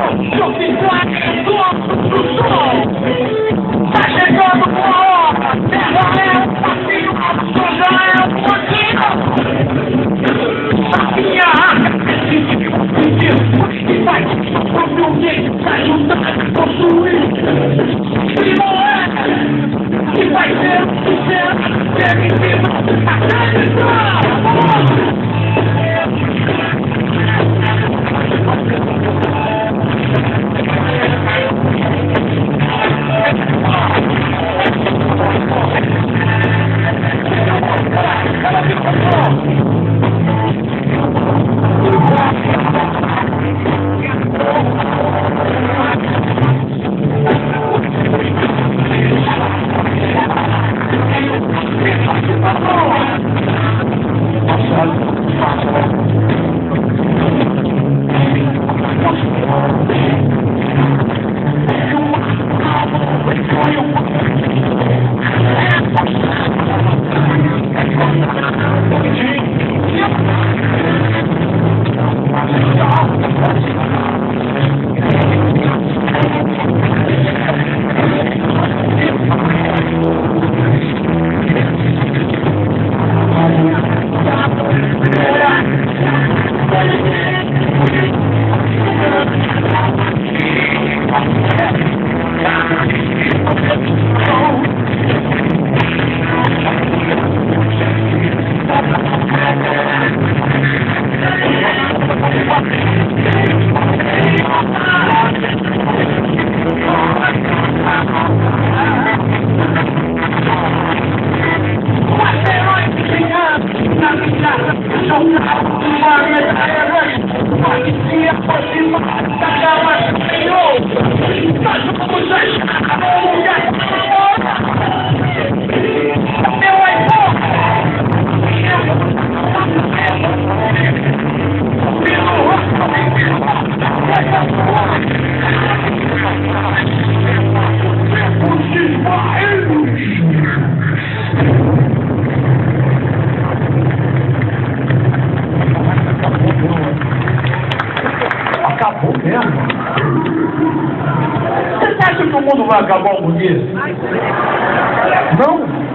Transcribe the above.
eu fiz do sol. Tá chegando a hora, terra é um passinho, a soja é um pouquinho. A minha arca que vai construir, vai juntar, construir. Primo é que vai ser o sucesso, deve ser acabou mesmo? Você acha que o mundo vai acabar algum dia? Não?